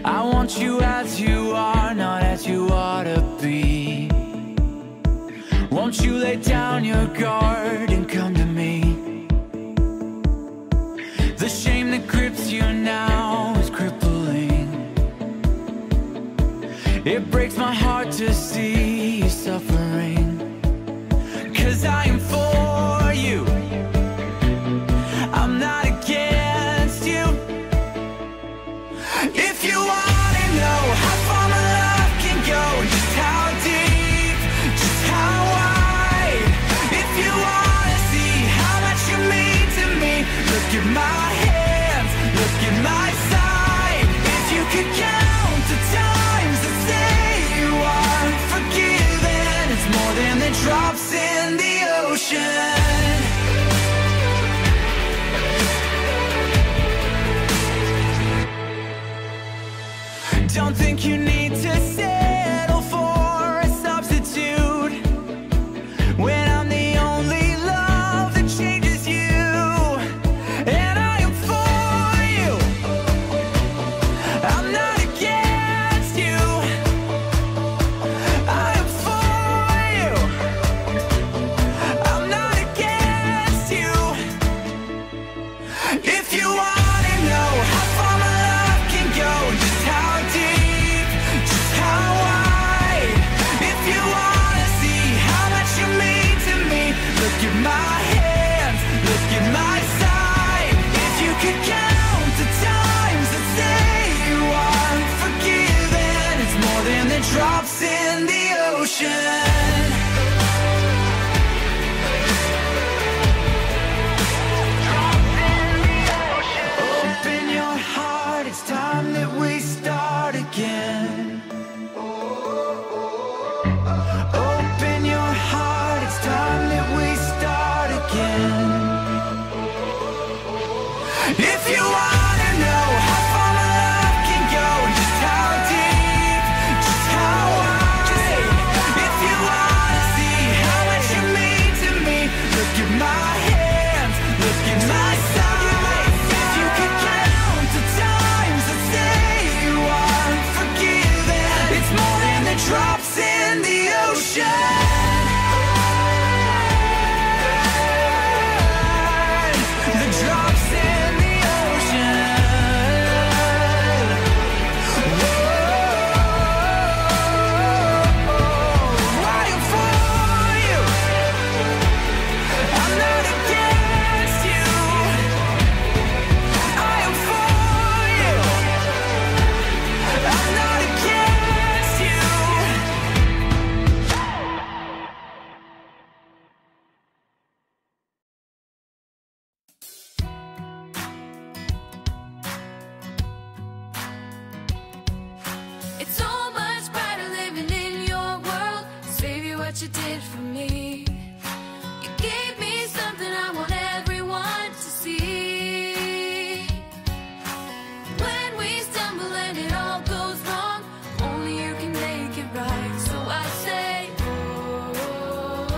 I want you as you are, not as you ought to be. Won't you lay down your guard and come to me? The shame that grips you now is crippling. It breaks my heart to see you suffering. 'Cause I am for you, I'm not against you. If you wanna know how far my love can go, just how deep, just how wide. If you wanna see how much you mean to me, look at my hands, look at my side. If you could count the times that say you are forgiven, it's more than the drops in the ocean. Don't think you need to settle for a substitute when I'm the only love that changes you. And I am for you, I'm not against you. I am for you, I'm not against you. If you wanna know how far my love can go, just how deep, just how wide. If you wanna see how much you mean to me, look at my hands, look at my side. If you could count the times that say you are forgiven, it's more than the drops in the ocean. Open your heart, it's time that we start again. Open your heart, it's time that we start again. If you wanna know how far my love can go, just how deep, just how wide. If you wanna see how much you mean to me, look at my hands, look at my side. If you could count the times that say you are forgiven, it's more than the drops in the ocean. The drops in the ocean. Whoa, I am for you, I'm not against you. I am for you, I'm not against you. It's so much brighter living in your world. Baby, what you did for me. You gave me something I want everyone to see. When we stumble and it all goes wrong, only you can make it right. So I say, oh,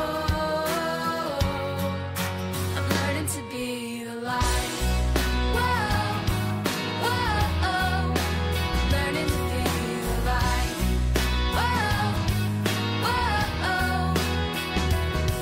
I'm learning to be the light. Whoa, whoa, learning to be the light. Whoa, whoa.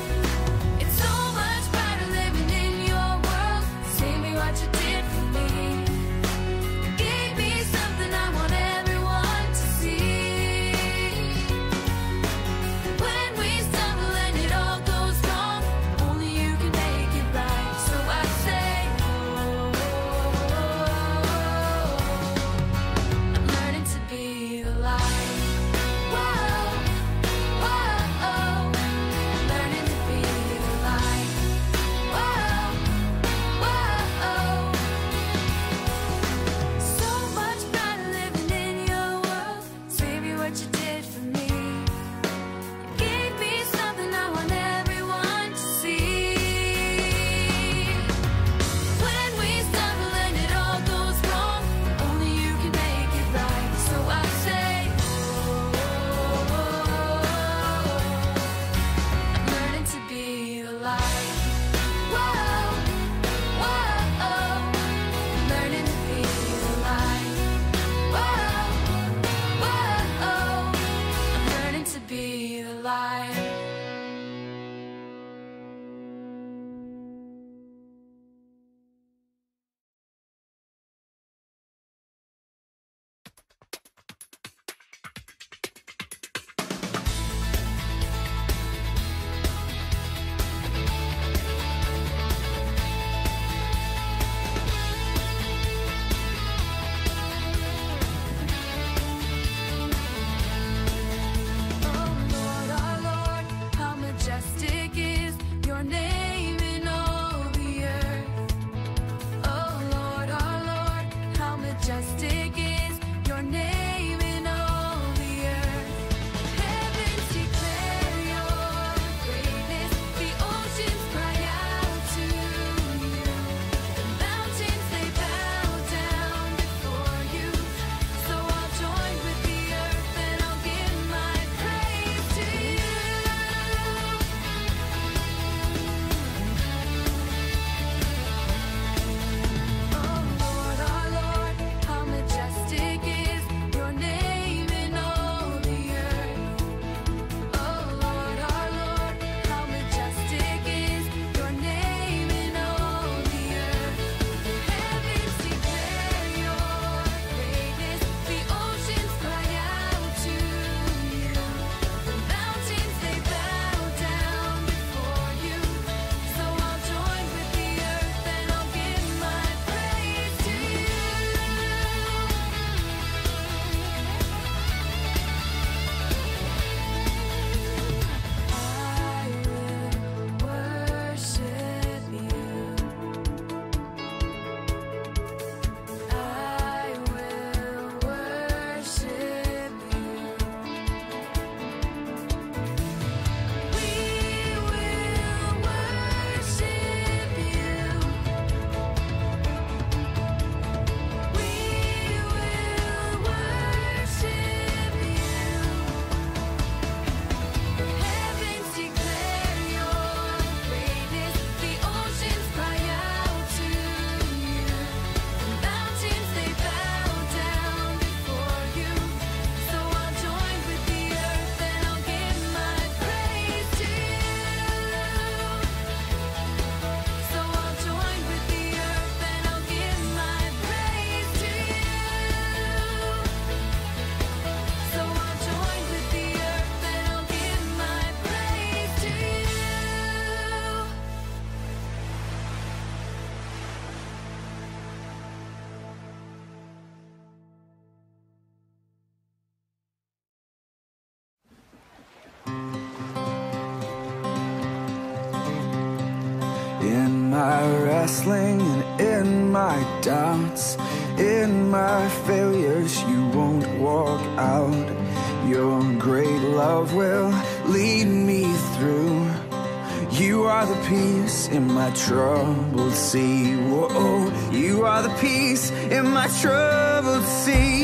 my wrestling and in my doubts, in my failures, you won't walk out. Your great love will lead me through. You are the peace in my troubled sea. Whoa, you are the peace in my troubled sea.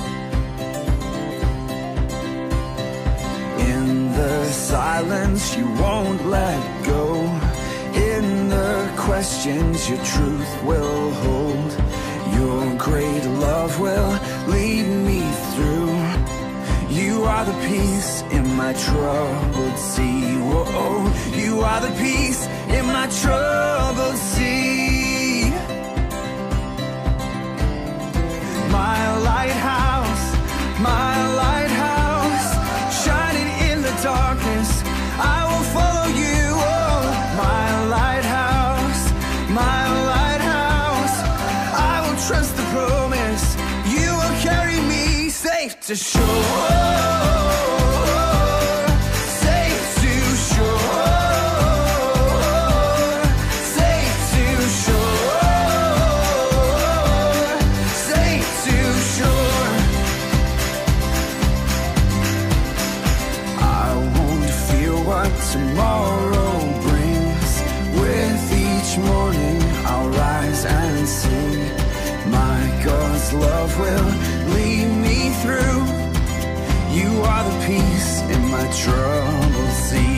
In the silence, you won't let go. In the questions, your truth will hold. Your great love will lead me through. You are the peace in my troubled sea. Whoa, you are the peace in my troubled sea. My lighthouse, shining in the darkness, I will follow you. Oh, my lighthouse, I will trust the promise. You will carry me safe to shore. Tomorrow brings. With each morning I'll rise and sing. My God's love will lead me through. You are the peace in my troubled sea.